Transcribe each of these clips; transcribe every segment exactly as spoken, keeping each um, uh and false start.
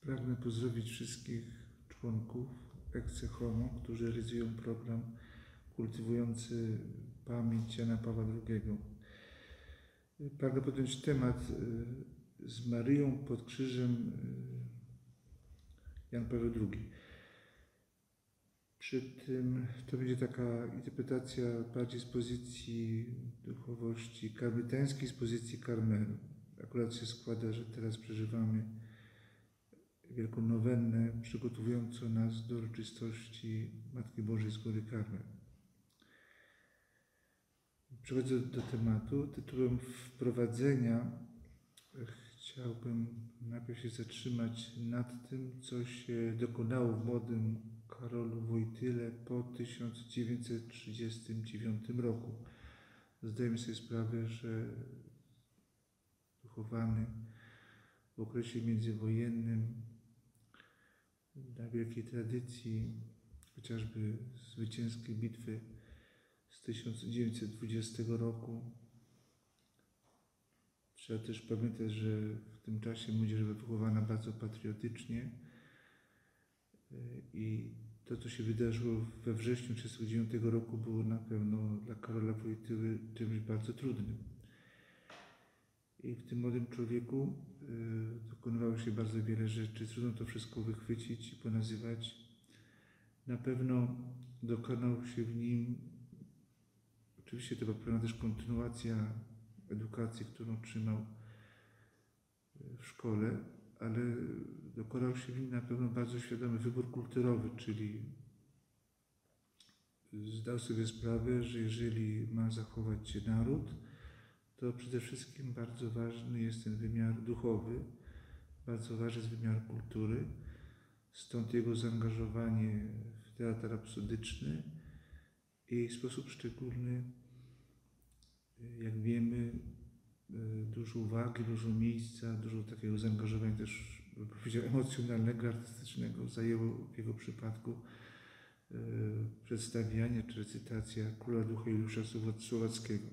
Pragnę pozdrowić wszystkich członków Ecce Homo, którzy realizują program kultywujący pamięć Jana Pawła drugiego. Pragnę podjąć temat z Maryją pod krzyżem Jan Paweł drugi. Przy tym to będzie taka interpretacja bardziej z pozycji duchowości karmelitańskiej, z pozycji Karmelu. Akurat się składa, że teraz przeżywamy wielką nowennę przygotowującą nas do uroczystości Matki Bożej z Góry Karmel. Przechodzę do tematu. Tytułem wprowadzenia chciałbym najpierw się zatrzymać nad tym, co się dokonało w młodym Karolu Wojtyle po tysiąc dziewięćset trzydziestym dziewiątym roku. Zdajemy sobie sprawę, że wychowany w okresie międzywojennym na wielkiej tradycji chociażby zwycięskiej bitwy z tysiąc dziewięćset dwudziestego roku. Trzeba też pamiętać, że w tym czasie młodzież była wychowana bardzo patriotycznie i to, co się wydarzyło we wrześniu tysiąc dziewięćset trzydziestego dziewiątego roku, było na pewno dla Karola Wojtyły czymś bardzo trudnym. I w tym młodym człowieku y, dokonywało się bardzo wiele rzeczy. Trudno to wszystko wychwycić i ponazywać. Na pewno dokonał się w nim, oczywiście to była pewna też kontynuacja edukacji, którą otrzymał w szkole, ale dokonał się w nim na pewno bardzo świadomy wybór kulturowy, czyli zdał sobie sprawę, że jeżeli ma zachować się naród, to przede wszystkim bardzo ważny jest ten wymiar duchowy, bardzo ważny jest wymiar kultury, stąd jego zaangażowanie w teatr rapsodyczny i w sposób szczególny, jak wiemy, dużo uwagi, dużo miejsca, dużo takiego zaangażowania też, bym powiedział, emocjonalnego, artystycznego zajęło w jego przypadku przedstawianie czy recytacja Króla Ducha Juliusza Słowackiego.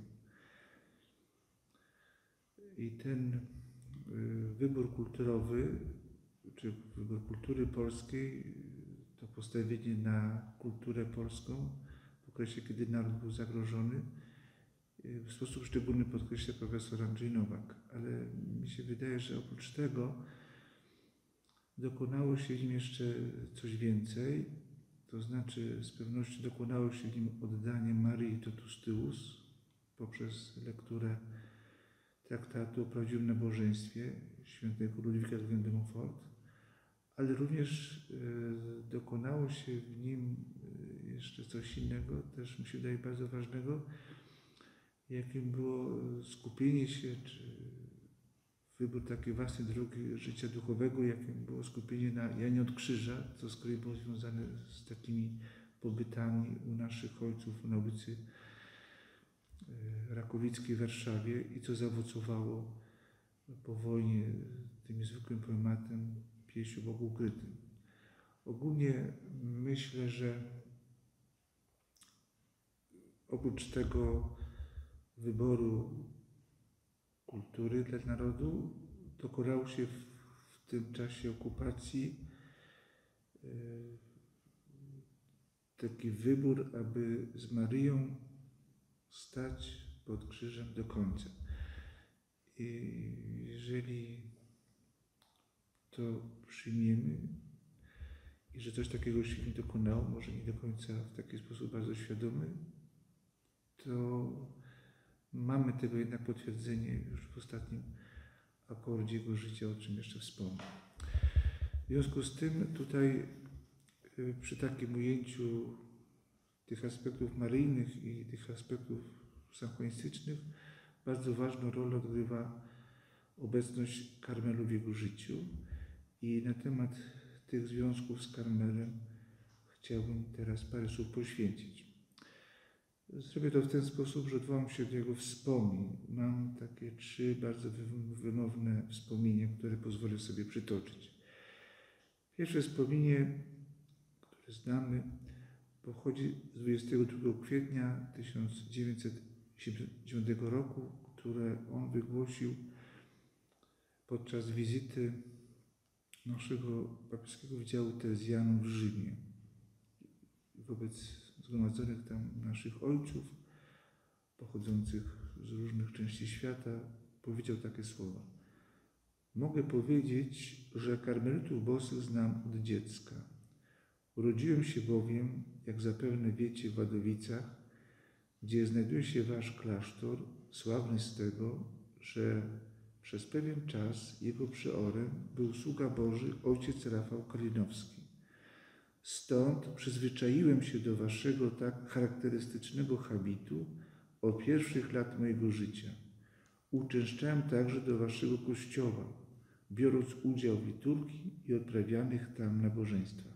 I ten wybór kulturowy, czy wybór kultury polskiej, to postawienie na kulturę polską w okresie, kiedy naród był zagrożony, w sposób szczególny podkreśla profesor Andrzej Nowak. Ale mi się wydaje, że oprócz tego dokonało się w nim jeszcze coś więcej, to znaczy z pewnością dokonało się w nim oddanie Maryi Totus Tuus poprzez lekturę traktatu o prawdziwym nabożeństwie świętego Ludwika de Montfort, ale również e, dokonało się w nim jeszcze coś innego, też mi się wydaje bardzo ważnego, jakim było skupienie się, czy wybór takiej własnej drogi życia duchowego, jakim było skupienie na Janie od Krzyża, co z kolei było związane z takimi pobytami u naszych ojców na ulicy Rakowickiej w Warszawie i co zaowocowało po wojnie tym niezwykłym poematem Pieśń o Bogu ukrytym. Ogólnie myślę, że oprócz tego wyboru kultury dla narodu dokonało się w, w tym czasie okupacji e, taki wybór, aby z Maryją stać pod krzyżem do końca. I jeżeli to przyjmiemy i że coś takiego się nie dokonało, może nie do końca w taki sposób bardzo świadomy, to mamy tego jednak potwierdzenie już w ostatnim akordzie jego życia, o czym jeszcze wspomnę. W związku z tym tutaj przy takim ujęciu tych aspektów maryjnych i tych aspektów synchronistycznych bardzo ważną rolę odgrywa obecność Karmelu w jego życiu i na temat tych związków z Karmelem chciałbym teraz parę słów poświęcić. Zrobię to w ten sposób, że odwołam się do jego wspomnień. Mam takie trzy bardzo wymowne wspomnienia, które pozwolę sobie przytoczyć. Pierwsze wspomnienie, które znamy, pochodzi z dwudziestego drugiego kwietnia tysiąc dziewięćset siedemdziesiątego dziewiątego roku, które on wygłosił podczas wizyty naszego papieskiego wydziału Terezjanów w Rzymie. Wobec zgromadzonych tam naszych ojców, pochodzących z różnych części świata, powiedział takie słowa. Mogę powiedzieć, że karmelitów bosych znam od dziecka. Urodziłem się bowiem, jak zapewne wiecie, w Wadowicach, gdzie znajduje się wasz klasztor, sławny z tego, że przez pewien czas jego przeorem był sługa Boży ojciec Rafał Kalinowski. Stąd przyzwyczaiłem się do waszego tak charakterystycznego habitu od pierwszych lat mojego życia. Uczęszczałem także do waszego kościoła, biorąc udział w liturgii i odprawianych tam nabożeństwach.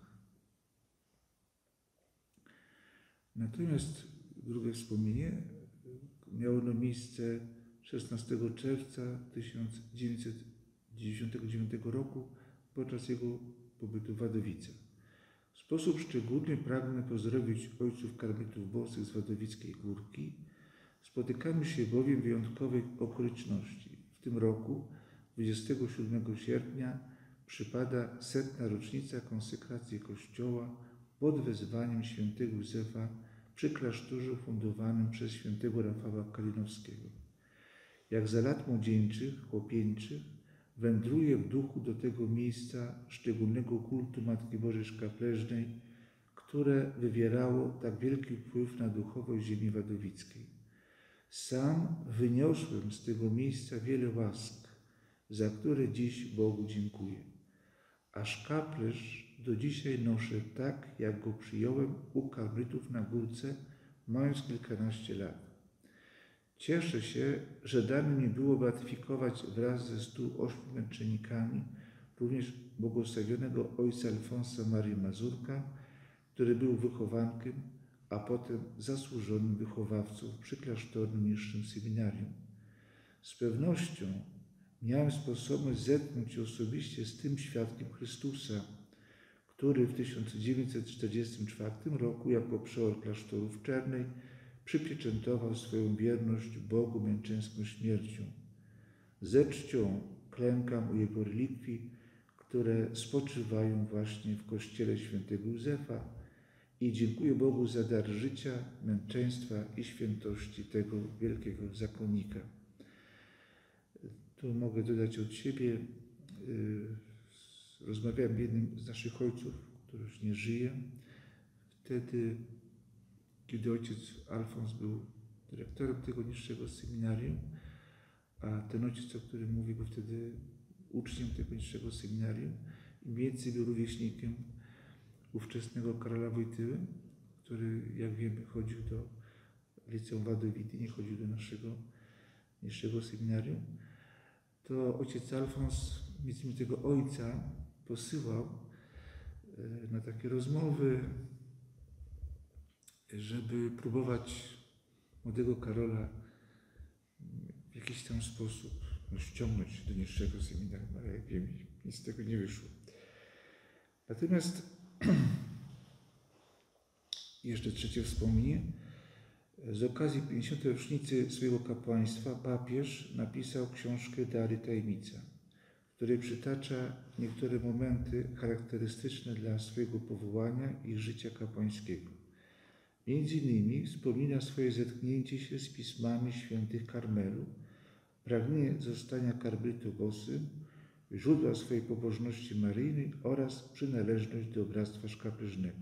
Natomiast drugie wspomnienie miało ono miejsce szesnastego czerwca tysiąc dziewięćset dziewięćdziesiątego dziewiątego roku podczas jego pobytu w Wadowicach. W sposób szczególny pragnę pozdrowić ojców karmelitów bosych z Wadowickiej Górki. Spotykamy się bowiem w wyjątkowej okoliczności. W tym roku, dwudziestego siódmego sierpnia, przypada setna rocznica konsekracji Kościoła pod wezwaniem świętego Józefa przy klasztorze fundowanym przez świętego Rafała Kalinowskiego. Jak za lat młodzieńczych, chłopieńczych, wędruję w duchu do tego miejsca szczególnego kultu Matki Bożej Szkapleżnej, które wywierało tak wielki wpływ na duchowość ziemi wadowickiej. Sam wyniosłem z tego miejsca wiele łask, za które dziś Bogu dziękuję. A szkaplerz do dzisiaj noszę tak, jak go przyjąłem u karmelitów na górce, mając kilkanaście lat. Cieszę się, że dane mi było beatyfikować wraz ze stu ośmiu męczennikami również błogosławionego ojca Alfonsa Marii Mazurka, który był wychowankiem, a potem zasłużonym wychowawcą przy klasztornym niższym seminarium. Z pewnością miałem sposobność zetknąć się osobiście z tym świadkiem Chrystusa, który w tysiąc dziewięćset czterdziestym czwartym roku jako przeor klasztoru w Czernej przypieczętował swoją wierność Bogu męczeńską śmiercią. Ze czcią klękam u jego relikwii, które spoczywają właśnie w kościele świętego Józefa i dziękuję Bogu za dar życia, męczeństwa i świętości tego wielkiego zakonnika. Tu mogę dodać od siebie, rozmawiałem z jednym z naszych ojców, który już nie żyje. Wtedy, kiedy ojciec Alfons był dyrektorem tego niższego seminarium, a ten ojciec, o którym mówi, był wtedy uczniem tego niższego seminarium i mniej więcej był rówieśnikiem ówczesnego Karola Wojtyły, który, jak wiemy, chodził do liceum Wadowity, nie chodził do naszego niższego seminarium, to ojciec Alfons między innymi tego ojca posyłał na takie rozmowy, żeby próbować młodego Karola w jakiś tam sposób no, ściągnąć do niższego seminarium, ale jak wiem, nic z tego nie wyszło. Natomiast jeszcze trzecie wspomnienie. Z okazji pięćdziesiątej rocznicy swojego kapłaństwa papież napisał książkę Dary i Tajemnica, w której przytacza niektóre momenty charakterystyczne dla swojego powołania i życia kapłańskiego. Między innymi wspomina swoje zetknięcie się z pismami świętych Karmelu, pragnienie zostania karmelitą bosym, źródła swojej pobożności maryjnej oraz przynależność do bractwa szkapleżnego.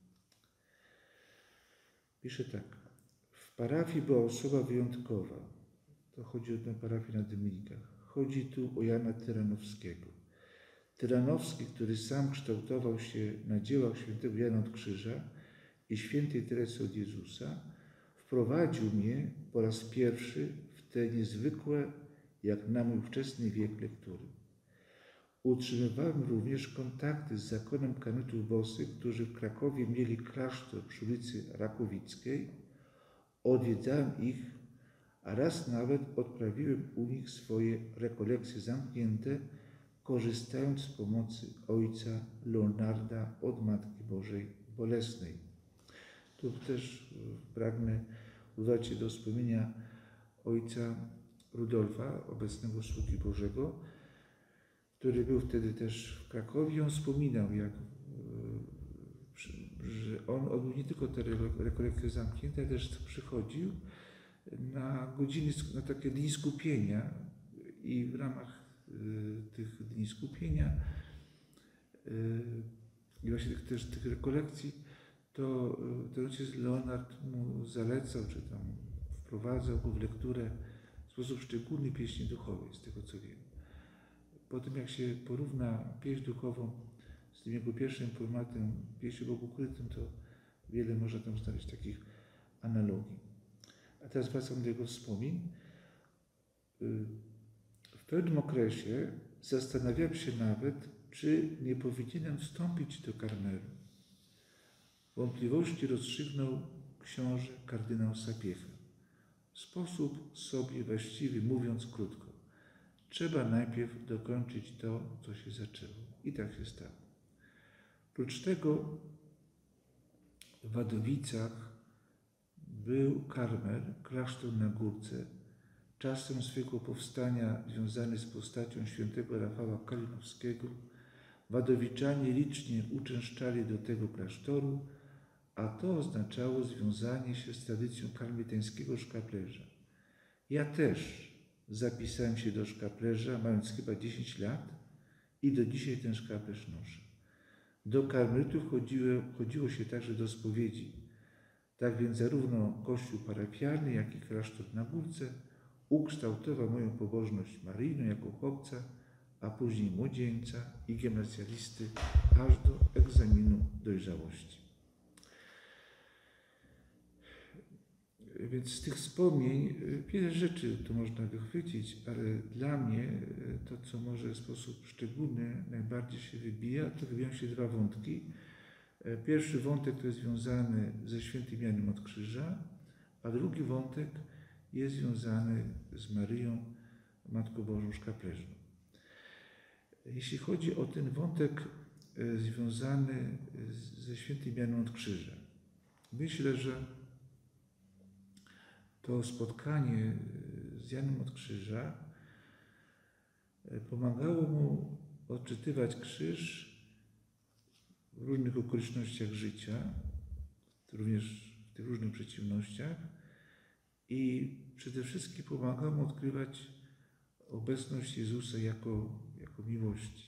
Pisze tak. W parafii była osoba wyjątkowa. To chodzi o tę parafię na Dominikach. Chodzi tu o Jana Tyranowskiego. Tyranowski, który sam kształtował się na dziełach świętego Jana od Krzyża i świętej Teresy od Jezusa, wprowadził mnie po raz pierwszy w te niezwykłe, jak na mój wczesny wiek, lektury. Utrzymywałem również kontakty z zakonem karmelitów bosych, którzy w Krakowie mieli klasztor przy ulicy Rakowickiej. Odwiedzałem ich, a raz nawet odprawiłem u nich swoje rekolekcje zamknięte, korzystając z pomocy ojca Leonarda od Matki Bożej Bolesnej. Tu też pragnę udać się do wspomnienia ojca Rudolfa, obecnego sługi Bożego, który był wtedy też w Krakowie, on wspominał, jak, że on odbył nie tylko te rekolekcje zamknięte, ale też przychodził na godziny, na takie dni skupienia i w ramach tych dni skupienia i właśnie też tych rekolekcji, to ten ojciec Leonard mu zalecał, czy tam wprowadzał go w lekturę w sposób szczególny pieśni duchowej, z tego co wiem. Po tym jak się porówna pieśń duchową z tym jego pierwszym formatem pieśni o Bogu ukrytym, to wiele można tam znaleźć takich analogii. A teraz wracam do jego wspomnień. W pewnym okresie zastanawiałem się nawet, czy nie powinienem wstąpić do Karmelu. Wątpliwości rozstrzygnął książę kardynał Sapiecha. W sposób sobie właściwy, mówiąc krótko, trzeba najpierw dokończyć to, co się zaczęło. I tak się stało. Prócz tego w Wadowicach był Karmel, klasztor na górce, czasem swego powstania związany z postacią świętego Rafała Kalinowskiego. Wadowiczanie licznie uczęszczali do tego klasztoru, a to oznaczało związanie się z tradycją karmelitańskiego szkaplerza. Ja też zapisałem się do szkaplerza, mając chyba dziesięć lat i do dzisiaj ten szkaplerz noszę. Do karmelitów chodziło, chodziło się także do spowiedzi. Tak więc zarówno kościół parafialny, jak i klasztor na górce ukształtował moją pobożność maryjną jako chłopca, a później młodzieńca i gimnazjalisty aż do egzaminu dojrzałości. Więc z tych wspomnień wiele rzeczy tu można wychwycić, ale dla mnie to, co może w sposób szczególny najbardziej się wybija, to wybijają się dwa wątki. Pierwszy wątek to jest związany ze świętym Janem od Krzyża, a drugi wątek jest związany z Maryją, Matką Bożą Szkaplerzną. Jeśli chodzi o ten wątek związany ze świętym Janem od Krzyża, myślę, że to spotkanie z Janem od Krzyża pomagało mu odczytywać krzyż w różnych okolicznościach życia, również w tych różnych przeciwnościach, i przede wszystkim pomagało mu odkrywać obecność Jezusa jako, jako miłości.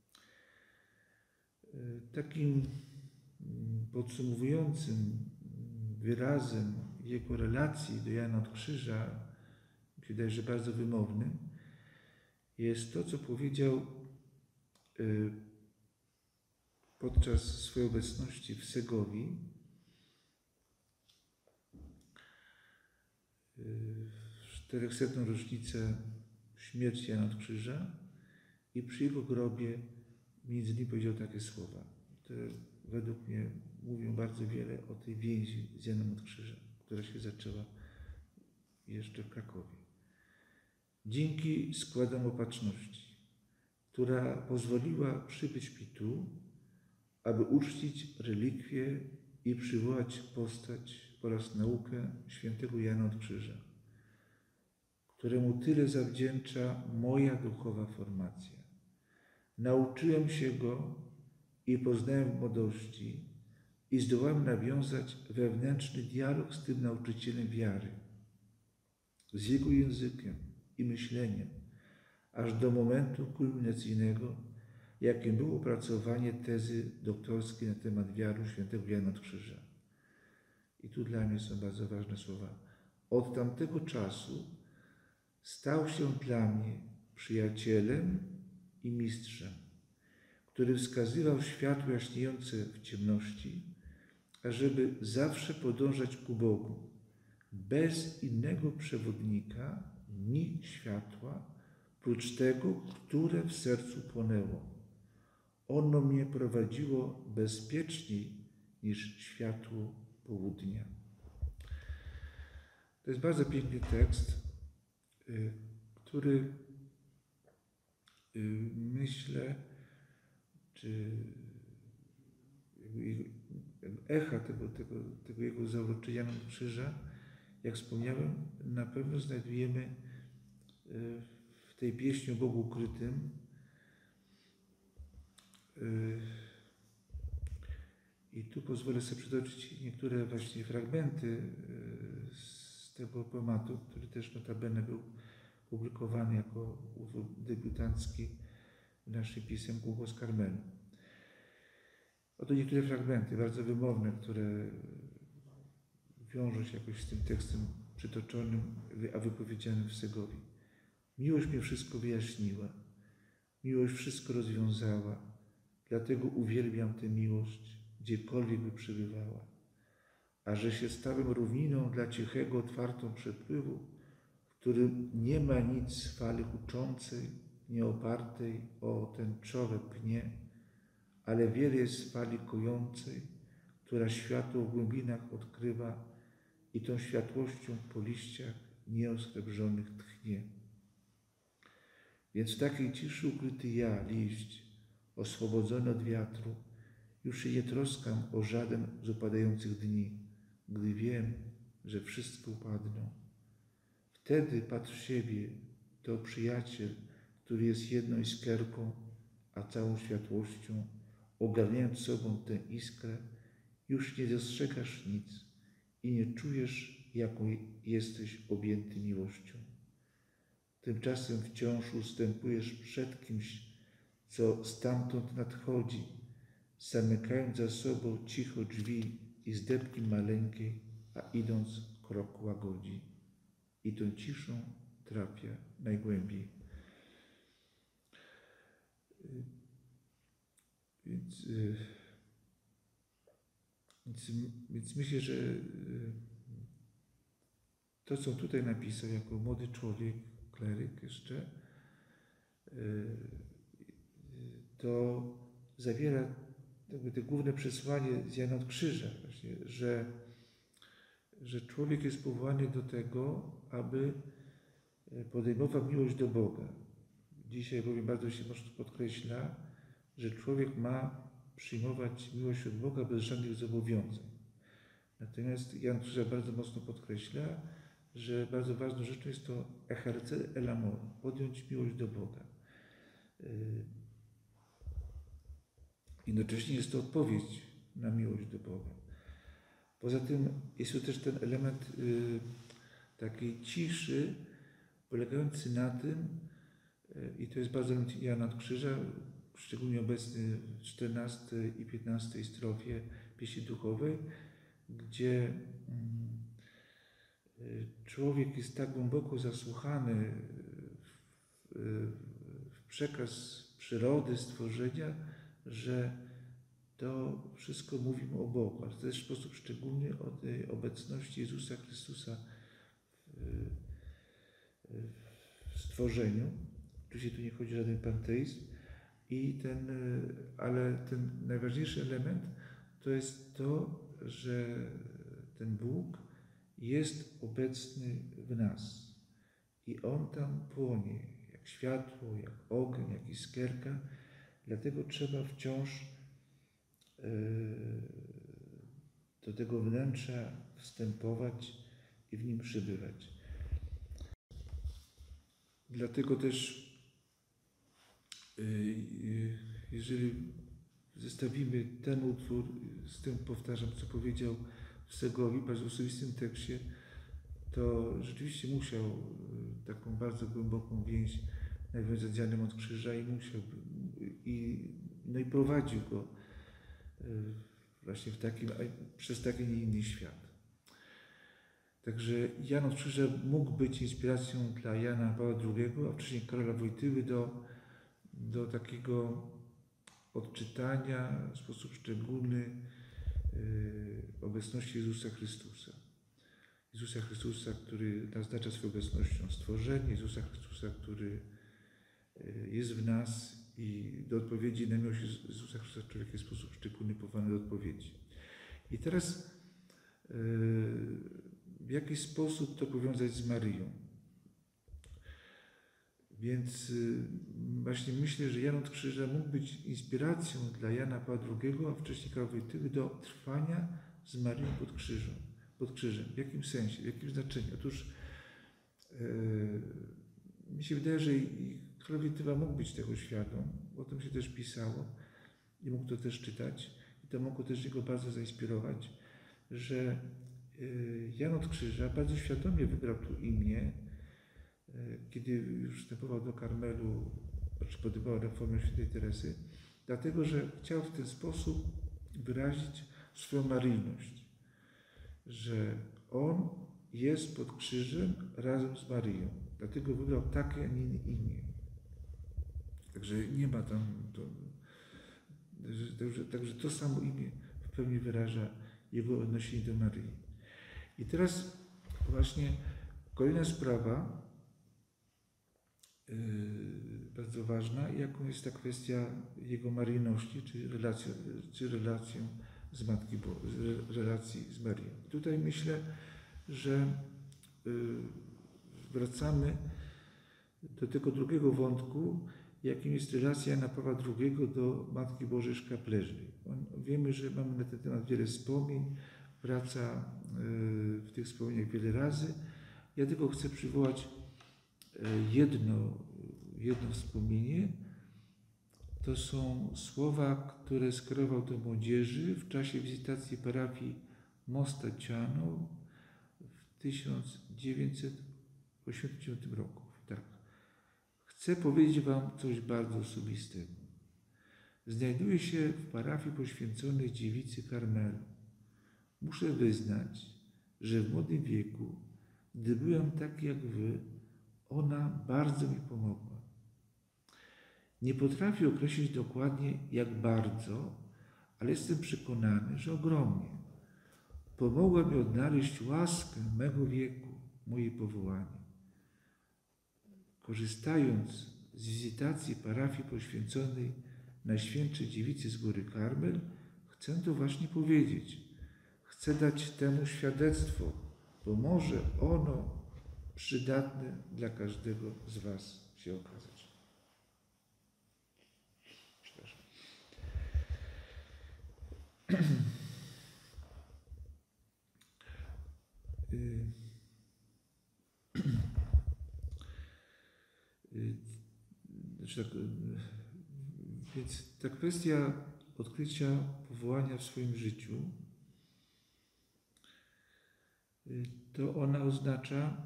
Takim podsumowującym wyrazem jego relacji do Jana od Krzyża, mi się wydaje, że bardzo wymownym, jest to, co powiedział podczas swojej obecności w Segowi w czterychsetną rocznicę śmierci Jana od Krzyża i przy jego grobie między innymi powiedział takie słowa, które według mnie mówią bardzo wiele o tej więzi z Janem od Krzyża, która się zaczęła jeszcze w Krakowie. Dzięki składom opatrzności, która pozwoliła przybyć mi tu, aby uczcić relikwie i przywołać postać oraz naukę świętego Jana od Krzyża, któremu tyle zawdzięcza moja duchowa formacja. Nauczyłem się go i poznałem w młodości i zdołałem nawiązać wewnętrzny dialog z tym nauczycielem wiary, z jego językiem i myśleniem, aż do momentu kulminacyjnego, jakim było opracowanie tezy doktorskiej na temat wiary świętego Jana od Krzyża. I tu dla mnie są bardzo ważne słowa. Od tamtego czasu stał się dla mnie przyjacielem i mistrzem, który wskazywał światło jaśniejące w ciemności, ażeby zawsze podążać ku Bogu, bez innego przewodnika ni światła, prócz tego, które w sercu płonęło. Ono mnie prowadziło bezpieczniej niż światło południa. To jest bardzo piękny tekst, który myślę, czy echa tego, tego, tego jego zauroczenia od Krzyża, jak wspomniałem, na pewno znajdujemy w tej pieśni o Bogu ukrytym, I tu pozwolę sobie przytoczyć niektóre właśnie fragmenty z tego poematu, który też notabene był publikowany jako utwór debiutancki w naszym pisemku Głos Karmelu. Oto niektóre fragmenty, bardzo wymowne, które wiążą się jakoś z tym tekstem przytoczonym, a wypowiedzianym w Segovii. Miłość mnie wszystko wyjaśniła, miłość wszystko rozwiązała, dlatego uwielbiam tę miłość, gdziekolwiek by przebywała. A że się stałem równiną dla cichego, otwartą przepływu, w którym nie ma nic fali huczącej, nie opartej o tęczowe pnie, ale wiele jest fali kojącej, która światło w głębinach odkrywa i tą światłością po liściach nieosrebrzonych tchnie. Więc w takiej ciszy ukryty ja, liść, oswobodzony od wiatru, już się nie troskam o żaden z upadających dni, gdy wiem, że wszystko upadną. Wtedy patrz w siebie, to przyjaciel, który jest jedną iskierką, a całą światłością, ogarniając sobą tę iskrę, już nie dostrzegasz nic i nie czujesz, jaką jesteś objęty miłością. Tymczasem wciąż ustępujesz przed kimś, co stamtąd nadchodzi, zamykając za sobą cicho drzwi i z depki maleńkiej, a idąc krok łagodzi. I tą ciszą trafia najgłębiej. Więc, więc, więc myślę, że to, co tutaj napisał jako młody człowiek, kleryk jeszcze, to zawiera jakby to główne przesłanie z Jana od Krzyża, właśnie, że, że człowiek jest powołany do tego, aby podejmował miłość do Boga. Dzisiaj bowiem bardzo się mocno podkreśla, że człowiek ma przyjmować miłość od Boga bez żadnych zobowiązań. Natomiast Jan Krzyża bardzo mocno podkreśla, że bardzo ważną rzeczą jest to ejercer el amor, podjąć miłość do Boga. Jednocześnie jest to odpowiedź na miłość do Boga. Poza tym jest tu też ten element y, takiej ciszy, polegający na tym, y, i to jest bardzo element Jana od Krzyża, szczególnie obecny w czternastej i piętnastej strofie pieśni duchowej, gdzie y, człowiek jest tak głęboko zasłuchany w, w przekaz przyrody, stworzenia, że to wszystko mówi mu o Bogu, ale też w sposób szczególny o tej obecności Jezusa Chrystusa w, w stworzeniu. Oczywiście tu nie chodzi o żaden panteizm, i ten, ale ten najważniejszy element to jest to, że ten Bóg jest obecny w nas i On tam płonie, jak światło, jak ogień, jak iskierka. Dlatego trzeba wciąż yy, do tego wnętrza wstępować i w nim przebywać. Dlatego też, yy, jeżeli zestawimy ten utwór z tym, powtarzam, co powiedział w Segovii, bardzo osobistym tekście, to rzeczywiście musiał taką bardzo głęboką więź nawiązać z Janem od Krzyża i musiał, i, no i prowadził go właśnie w takim, przez taki, nie inny świat. Także Jan od Krzyża mógł być inspiracją dla Jana Pawła drugiego, a wcześniej Karola Wojtyły do, do takiego odczytania w sposób szczególny yy, obecności Jezusa Chrystusa. Jezusa Chrystusa, który naznacza swoją obecnością stworzenie, Jezusa Chrystusa, który jest w nas i do odpowiedzi na miłość Jezusa Chrystusa człowiek jest w sposób szczególny powołany do odpowiedzi. I teraz w jaki sposób to powiązać z Maryją? Więc właśnie myślę, że Jan od Krzyża mógł być inspiracją dla Jana Pawła drugiego, a wcześniej Karola Wojtyły do trwania z Maryją pod krzyżem. Pod krzyżem. W jakim sensie? W jakim znaczeniu? Otóż yy, mi się wydaje, że i Karol Wojtyła mógł być tego świadom, o tym się też pisało, i mógł to też czytać, i to mogło też jego bardzo zainspirować, że Jan od Krzyża bardzo świadomie wybrał to imię, kiedy już wstępował do Karmelu, czy podejmował reformę świętej Teresy, dlatego, że chciał w ten sposób wyrazić swoją maryjność, że on jest pod krzyżem razem z Maryją. Dlatego wybrał takie, a nie inne imię. Także nie ma tam, to, także, także to samo imię w pełni wyraża jego odniesienie do Maryi. I teraz właśnie kolejna sprawa, yy, bardzo ważna, jaką jest ta kwestia jego maryjności, czy relacją, czy relacją z Matki Bo relacji z Marią. I tutaj myślę, że yy, wracamy do tego drugiego wątku, jakim jest relacja Jana Pawła drugiego do Matki Bożej Szkapleżnej. Wiemy, że mamy na ten temat wiele wspomnień, wraca w tych wspomnieniach wiele razy. Ja tylko chcę przywołać jedno, jedno wspomnienie. To są słowa, które skierował do młodzieży w czasie wizytacji parafii Mosta-Ciano w tysiąc dziewięćset osiemdziesiątym dziewiątym roku. Tak. Chcę powiedzieć wam coś bardzo osobistego. Znajduję się w parafii poświęconej dziewicy Karmelu. Muszę wyznać, że w młodym wieku, gdy byłem taki jak wy, ona bardzo mi pomogła. Nie potrafię określić dokładnie jak bardzo, ale jestem przekonany, że ogromnie. Pomogła mi odnaleźć łaskę mego wieku, moje powołanie. Korzystając z wizytacji parafii poświęconej Najświętszej Dziewicy z Góry Karmel, chcę to właśnie powiedzieć. Chcę dać temu świadectwo, bo może ono przydatne dla każdego z was się okazać. Przepraszam. Znaczy tak, więc ta kwestia odkrycia powołania w swoim życiu, to ona oznacza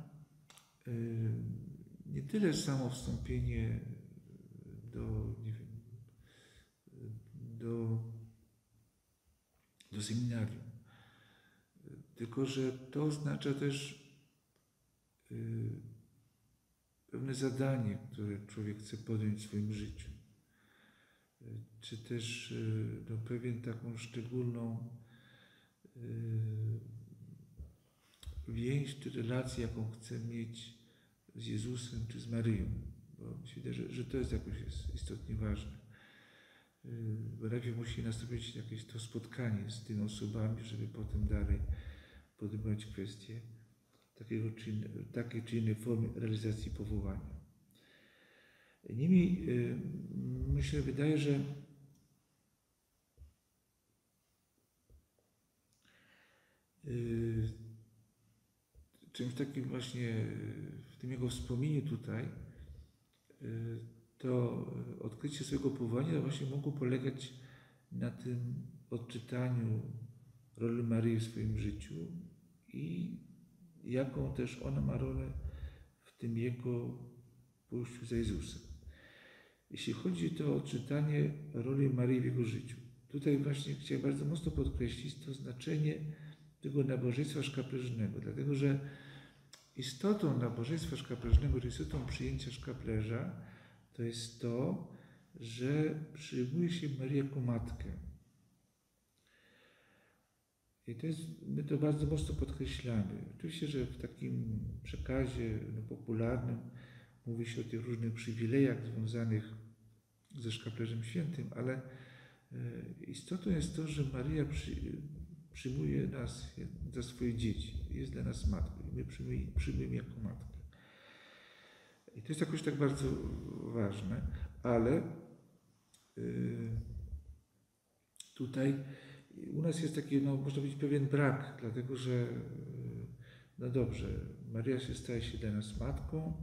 nie tyle samo wstąpienie do, nie wiem, do, do seminarium, tylko że to oznacza też pewne zadanie, które człowiek chce podjąć w swoim życiu, czy też no, pewien taką szczególną więź czy relację, jaką chce mieć z Jezusem czy z Maryją, bo mi się wydaje, że, że to jest jakoś jest istotnie ważne. Najpierw musi nastąpić jakieś to spotkanie z tymi osobami, żeby potem dalej podejmować kwestie takiego czy, takiej czy innej formy realizacji powołania. Niemniej myślę, wydaje, że czymś takim właśnie w tym jego wspomnieniu tutaj, to odkrycie swojego powołania właśnie mogło polegać na tym odczytaniu roli Maryi w swoim życiu i jaką też ona ma rolę w tym jego pójściu za Jezusem. Jeśli chodzi to o odczytanie roli Maryi w jego życiu, tutaj właśnie chciałem bardzo mocno podkreślić to znaczenie tego nabożeństwa szkapleżnego, dlatego że istotą nabożeństwa szkapleżnego, czy istotą przyjęcia szkaplerza, to jest to, że przyjmuje się Marię jako matkę. I to jest, my to bardzo mocno podkreślamy. Oczywiście, że w takim przekazie no, popularnym mówi się o tych różnych przywilejach związanych ze szkaplerzem świętym, ale e, istotą jest to, że Maryja przy, przyjmuje nas za swoje dzieci, jest dla nas matką i my przyjmujemy, przyjmujemy jako matkę. I to jest jakoś tak bardzo ważne, ale y, tutaj u nas jest taki, no, można powiedzieć, pewien brak, dlatego że, y, no dobrze, Maryja się staje się dla nas matką,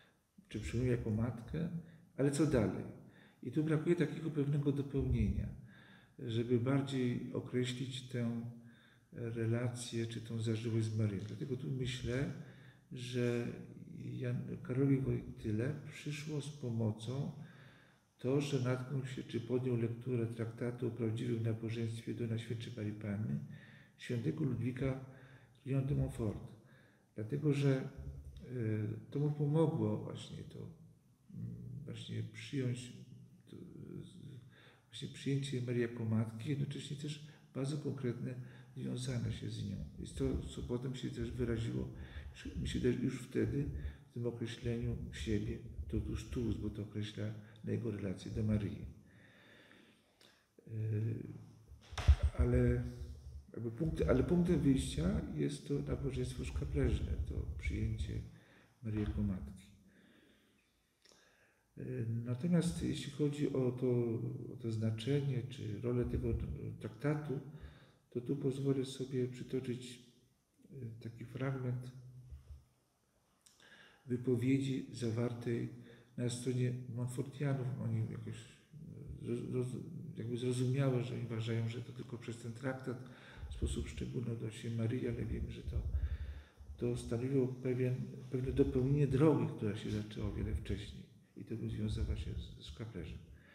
czy przyjmuje jako matkę, ale co dalej? I tu brakuje takiego pewnego dopełnienia. żeby bardziej określić tę relację, czy tą zażyłość z Maryją. Dlatego tu myślę, że Jan, Karolowi Wojtyle przyszło z pomocą to, że natknął się, czy podjął lekturę traktatu o prawdziwym nabożeństwie do Najświętszej Marii Panny świętego Ludwika Grignon de Montfort. Dlatego, że to mu pomogło właśnie to, właśnie przyjąć, to, właśnie przyjęcie Marii jako Matki, jednocześnie też bardzo konkretne związane się z nią. Jest to, co potem się też wyraziło, myślę, też już wtedy w tym określeniu siebie, totus tuus, bo to określa na jego relację do Maryi. Ale, punkt, ale punktem wyjścia jest to nabożeństwo szkapleżne, to przyjęcie Marii jako Matki. Natomiast jeśli chodzi o to, o to znaczenie, czy rolę tego traktatu, to tu pozwolę sobie przytoczyć taki fragment wypowiedzi zawartej na stronie Montfortianów. Oni jakoś roz, jakby zrozumiało, że oni uważają, że to tylko przez ten traktat w sposób szczególny odnosi się Maryi, ale wiemy, że to, to stanowiło pewien, pewne dopełnienie drogi, która się zaczęła o wiele wcześniej i to związała się z, z szkaplerzem.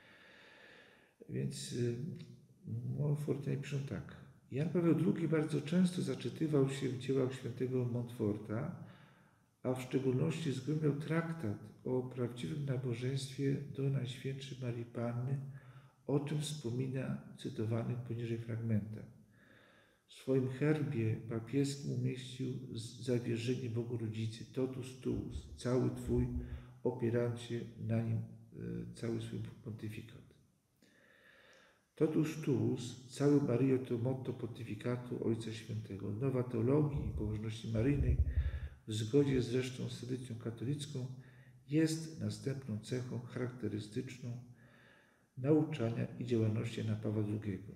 Więc Montfortianie piszą tak. Jan Paweł drugi bardzo często zaczytywał się w dziełach świętego Montforta, a w szczególności zgłębiał traktat o prawdziwym nabożeństwie do Najświętszej Marii Panny, o czym wspomina cytowany poniżej fragmentach. W swoim herbie papieskim umieścił zawierzenie Bogu Rodzicy, totus tuus, cały Twój, opierając się na nim cały swój pontyfikat. Totus tuus, cały Maryjo to motto pontyfikatu Ojca Świętego. Nowa teologii i pobożności maryjnej w zgodzie z resztą z tradycją katolicką jest następną cechą charakterystyczną nauczania i działalności Jana Pawła drugiego.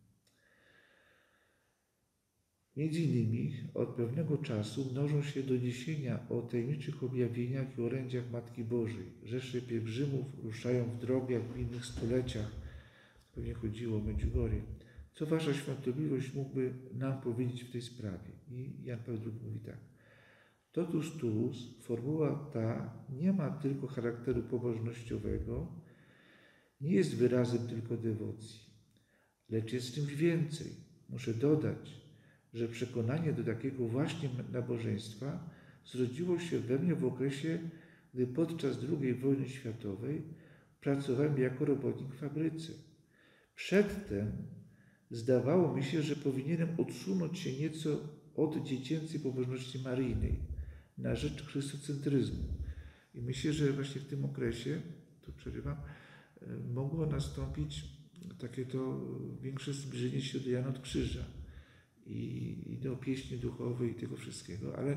Między innymi od pewnego czasu mnożą się doniesienia o tajemniczych objawieniach i orędziach Matki Bożej. Rzesze pielgrzymów ruszają w drogę jak w innych stuleciach. Pewnie chodziło o Medjugorje. Co Wasza Świątobliwość mógłby nam powiedzieć w tej sprawie? I Jan Paweł drugi mówi tak. Totus tuus, formuła ta nie ma tylko charakteru pobożnościowego, nie jest wyrazem tylko dewocji, lecz jest czymś więcej. Muszę dodać, że przekonanie do takiego właśnie nabożeństwa zrodziło się we mnie w okresie, gdy podczas drugiej wojny światowej pracowałem jako robotnik w fabryce. Przedtem zdawało mi się, że powinienem odsunąć się nieco od dziecięcej pobożności maryjnej na rzecz chrystocentryzmu. I myślę, że właśnie w tym okresie, tu przerywam, mogło nastąpić takie to większe zbliżenie się do Jana od Krzyża i, i do pieśni duchowej i tego wszystkiego, ale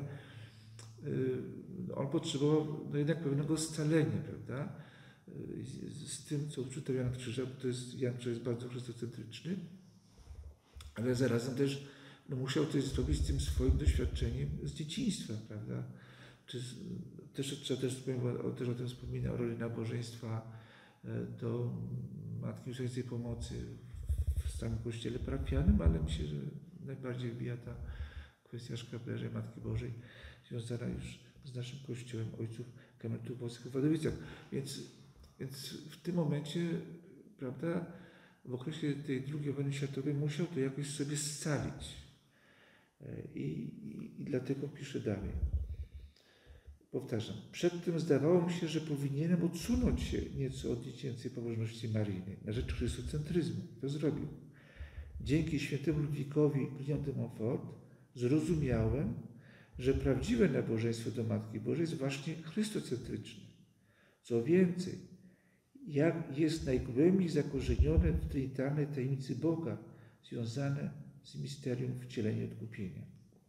y, on potrzebował no jednak pewnego scalenia, prawda? Z, z tym, co odczytał Jan od Krzyża, bo to jest, Jan Krzyż jest bardzo chrystocentryczny, ale zarazem też no, musiał coś zrobić z tym swoim doświadczeniem z dzieciństwa, prawda? Czy, też, trzeba też, o, też o tym wspomina, o roli nabożeństwa do Matki Wszechświętej Pomocy w samym kościele parafialnym, ale myślę, że najbardziej wbija ta kwestia szkaplerza Matki Bożej związana już z naszym kościołem ojców Karmelitów Boskich w Wadowicach. Więc, więc w tym momencie, prawda, w okresie tej drugiej wojny światowej musiał to jakoś sobie scalić. I, i, i dlatego pisze dalej. Powtarzam, przedtem zdawało mi się, że powinienem odsunąć się nieco od dziecięcej pobożności maryjnej na rzecz chrystocentryzmu. To zrobił. Dzięki świętemu Ludwikowi Grignon de Montfort zrozumiałem, że prawdziwe nabożeństwo do Matki Bożej jest właśnie chrystocentryczne. Co więcej, jak jest najgłębiej zakorzenione w trinitarnej tajemnicy Boga, związane z misterium wcielenia i odkupienia.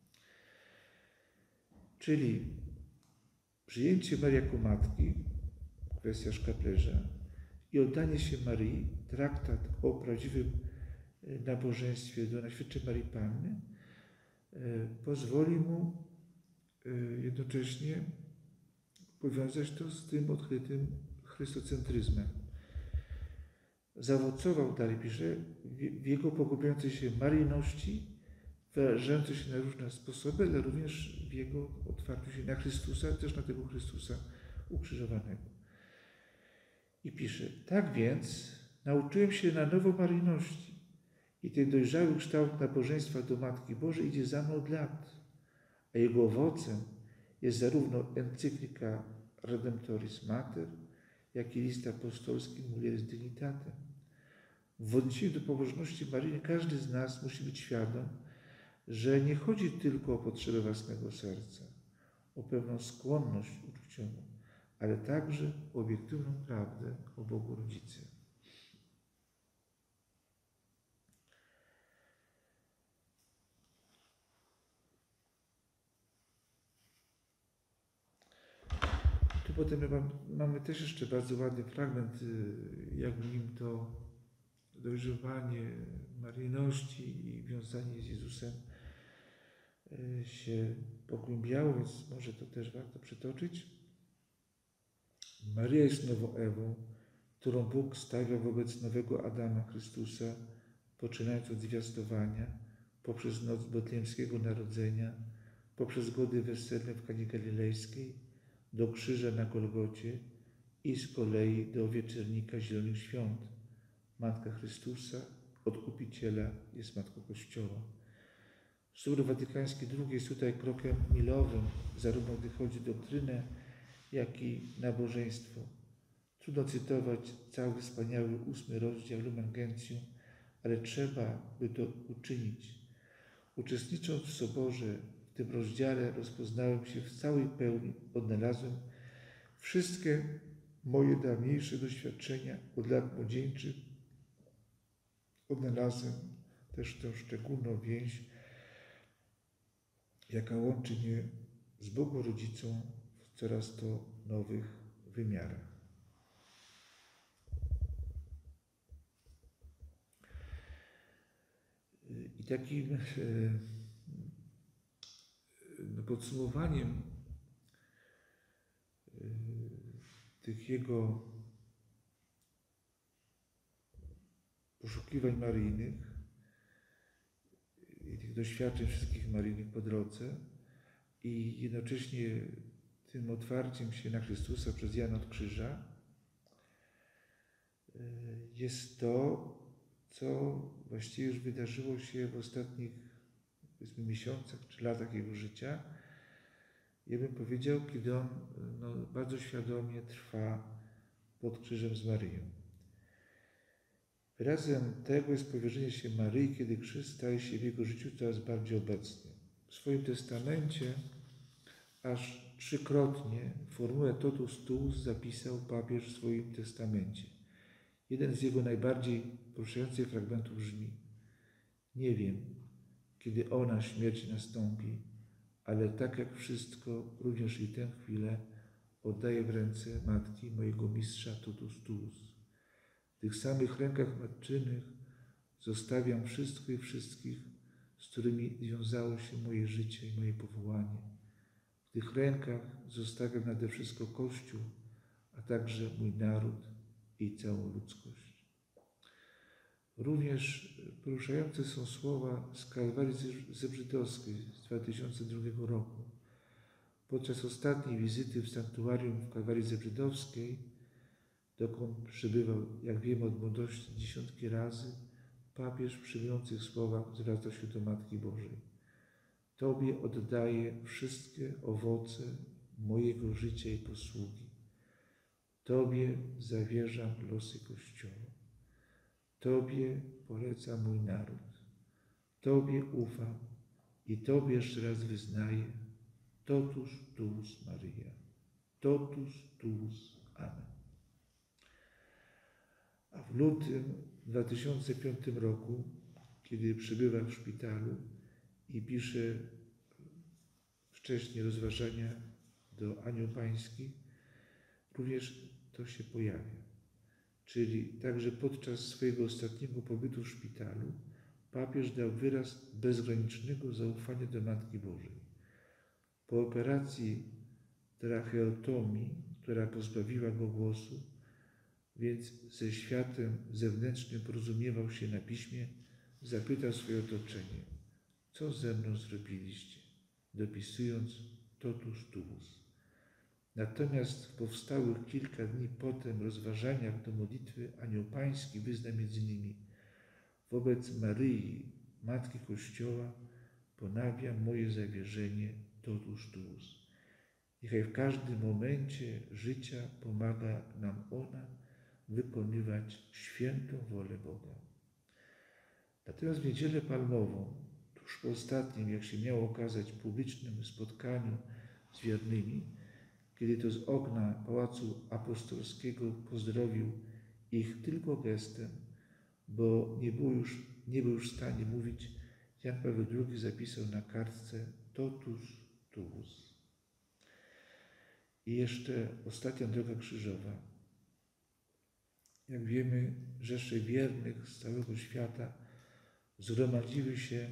Czyli przyjęcie Marii jako Matki, kwestia szkaplerza, i oddanie się Maryi, traktat o prawdziwym nabożeństwie do Najświętszej Marii Panny, pozwoli mu jednocześnie powiązać to z tym odkrytym chrystocentryzmem. zaowocował, dalej pisze, w jego pogubiającej się maryjności, wyrażającej się na różne sposoby, ale również w jego otwarciu się na Chrystusa, też na tego Chrystusa ukrzyżowanego. I pisze, tak więc nauczyłem się na nowo maryjności i ten dojrzały kształt nabożeństwa do Matki Bożej idzie za mną od lat, a jego owocem jest zarówno encyklika Redemptoris Mater, jak i list apostolski Mulieris Dignitatem. W odniesieniu do pobożności Maryjnej każdy z nas musi być świadom, że nie chodzi tylko o potrzebę własnego serca, o pewną skłonność uczuciową, ale także o obiektywną prawdę o Bogu Rodzicy. Tu potem mamy też jeszcze bardzo ładny fragment, jak w nim to dojrzewanie maryjności i wiązanie z Jezusem się pogłębiało, więc może to też warto przytoczyć. Maryja jest nową Ewą, którą Bóg stawia wobec nowego Adama Chrystusa, poczynając od zwiastowania, poprzez noc betlejemskiego narodzenia, poprzez gody weselne w Kanie Galilejskiej, do krzyża na Golgocie i z kolei do wieczernika Zielonych Świąt. Matka Chrystusa, Odkupiciela, jest Matką Kościoła. Sobór Watykański drugi jest tutaj krokiem milowym, zarówno gdy chodzi o doktrynę, jak i nabożeństwo. Trudno cytować cały wspaniały ósmy rozdział Lumen Gentium, ale trzeba, by to uczynić. Uczestnicząc w Soborze, w tym rozdziale rozpoznałem się w całej pełni, odnalazłem wszystkie moje dawniejsze doświadczenia od lat młodzieńczych. Odnalazłem też tę szczególną więź, jaka łączy mnie z Bogą Rodzicą w coraz to nowych wymiarach. I takim podsumowaniem tych jego poszukiwań maryjnych i tych doświadczeń wszystkich maryjnych po drodze i jednocześnie tym otwarciem się na Chrystusa przez Jana od Krzyża jest to, co właściwie już wydarzyło się w ostatnich, powiedzmy, miesiącach czy latach jego życia. Ja bym powiedział, kiedy on no, bardzo świadomie trwa pod krzyżem z Maryją. Wyrazem tego jest powierzenie się Maryi, kiedy krzyż staje się w jego życiu coraz bardziej obecny. W swoim testamencie aż trzykrotnie formułę totus tuus zapisał papież w swoim testamencie. Jeden z jego najbardziej poruszających fragmentów brzmi: nie wiem, kiedy ona, śmierć, nastąpi, ale tak jak wszystko, również i tę chwilę oddaję w ręce Matki mojego Mistrza totus tuus. W tych samych rękach matczynych zostawiam wszystko i wszystkich, z którymi związało się moje życie i moje powołanie. W tych rękach zostawiam nade wszystko Kościół, a także mój naród i całą ludzkość. Również poruszające są słowa z Kalwarii Zebrzydowskiej z dwa tysiące drugiego roku. Podczas ostatniej wizyty w sanktuarium w Kalwarii Zebrzydowskiej, dokąd przybywał, jak wiemy, od młodości dziesiątki razy, papież w przyjmujących słowach zwraca się do Matki Bożej. Tobie oddaję wszystkie owoce mojego życia i posługi. Tobie zawierzam losy Kościoła. Tobie polecam mój naród. Tobie ufam i Tobie jeszcze raz wyznaję totus tuus Maryja. Totus tuus. Amen. A w lutym dwa tysiące piątym roku, kiedy przebywa w szpitalu i pisze wcześniej rozważania do Anioł Pański, również to się pojawia. Czyli także podczas swojego ostatniego pobytu w szpitalu papież dał wyraz bezgranicznego zaufania do Matki Bożej. Po operacji tracheotomii, która pozbawiła go głosu, więc ze światem zewnętrznym porozumiewał się na piśmie, zapytał swoje otoczenie: co ze mną zrobiliście? Dopisując totus tuus. Natomiast w powstałych kilka dni potem rozważaniach do modlitwy Anioł Pański wyzna między innymi: wobec Maryi, Matki Kościoła, ponawiam moje zawierzenie totus tuus. Niechaj w każdym momencie życia pomaga nam ona wykonywać świętą wolę Boga. Natomiast w Niedzielę Palmową, tuż po ostatnim, jak się miało okazać, publicznym spotkaniu z wiernymi, kiedy to z okna Pałacu Apostolskiego pozdrowił ich tylko gestem, bo nie był już, nie był już w stanie mówić, Jan Paweł drugi zapisał na kartce totus tuus. I jeszcze ostatnia droga krzyżowa. Jak wiemy, rzesze wiernych z całego świata zgromadziły się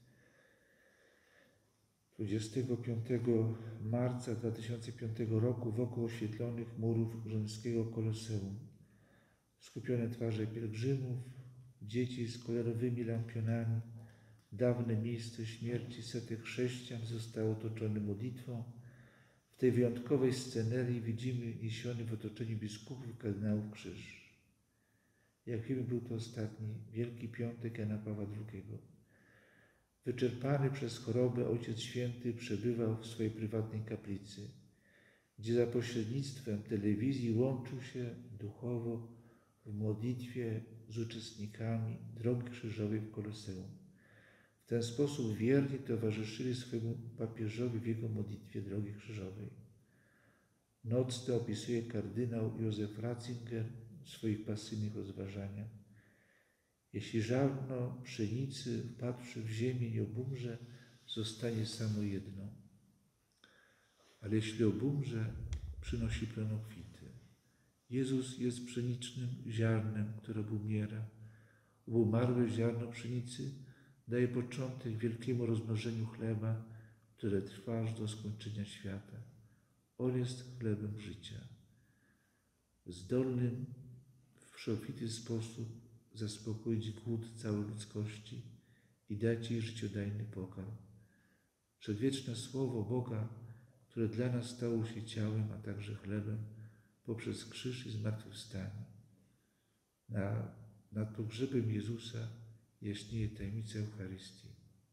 dwudziestego piątego marca dwa tysiące piątego roku wokół oświetlonych murów rzymskiego Koloseum. Skupione twarze pielgrzymów, dzieci z kolorowymi lampionami, dawne miejsce śmierci setek chrześcijan zostało otoczone modlitwą. W tej wyjątkowej scenerii widzimy niesiony w otoczeniu biskupów i kardynałów krzyż. Jak wiemy, był to ostatni Wielki Piątek Jana Pawła drugiego. Wyczerpany przez chorobę Ojciec Święty przebywał w swojej prywatnej kaplicy, gdzie za pośrednictwem telewizji łączył się duchowo w modlitwie z uczestnikami Drogi Krzyżowej w Koloseum. W ten sposób wierni towarzyszyli swojemu papieżowi w jego modlitwie Drogi Krzyżowej. Noc tę opisuje kardynał Józef Ratzinger w swoich pasyjnych rozważaniach. Jeśli ziarno pszenicy wpadłszy w ziemię nie obumrze, zostanie samo jedno. Ale jeśli obumrze, przynosi plenokwity. Jezus jest pszenicznym ziarnem, które obumiera. Obumarłe ziarno pszenicy daje początek wielkiemu rozmnożeniu chleba, które trwa aż do skończenia świata. On jest chlebem życia, zdolnym w szlachetny sposób zaspokoić głód całej ludzkości i dać jej życiodajny pokarm. Przedwieczne Słowo Boga, które dla nas stało się ciałem, a także chlebem, poprzez krzyż i zmartwychwstanie. Na, nad pogrzebem Jezusa jaśnieje tajemnica Eucharystii.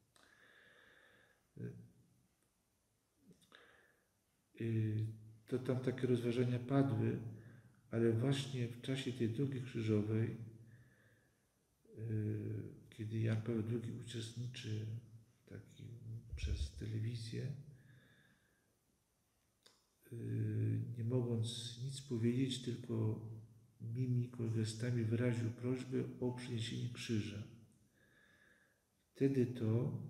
To tam takie rozważania padły, ale właśnie w czasie tej drogi krzyżowej, kiedy Jan Paweł drugi uczestniczy taki, przez telewizję, nie mogąc nic powiedzieć, tylko mimiką, gestami wyraził prośbę o przyniesienie krzyża. Wtedy to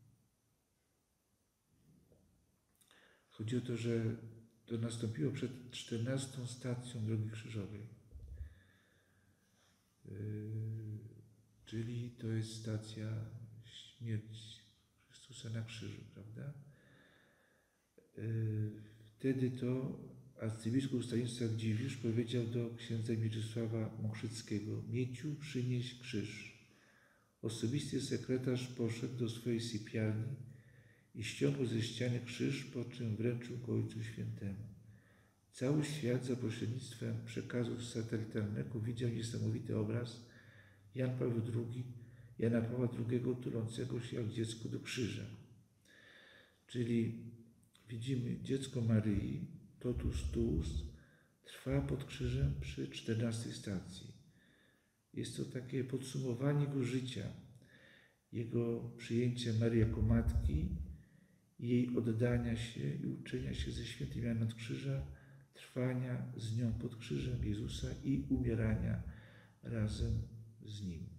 chodzi o to, że to nastąpiło przed czternastą stacją Drogi Krzyżowej. Yy, czyli to jest stacja śmierci Chrystusa na krzyżu, prawda? Yy, wtedy to arcybiskup Stanisław Dziwisz powiedział do księdza Mieczysława Mokrzyckiego: Mieciu, przynieś krzyż. Osobisty sekretarz poszedł do swojej sypialni i ściągnął ze ściany krzyż, po czym wręczył go Ojcu Świętemu. Cały świat za pośrednictwem przekazu satelitarnego widział niesamowity obraz Jan Paweł drugi, Jana Pawła drugiego tulącego się jak dziecko do krzyża. Czyli widzimy dziecko Maryi, totus tuus, trwa pod krzyżem przy czternastej stacji. Jest to takie podsumowanie jego życia, jego przyjęcia Maryi jako matki, jej oddania się i uczenia się ze świętym Janem od krzyża, trwania z nią pod krzyżem Jezusa i umierania razem z nim.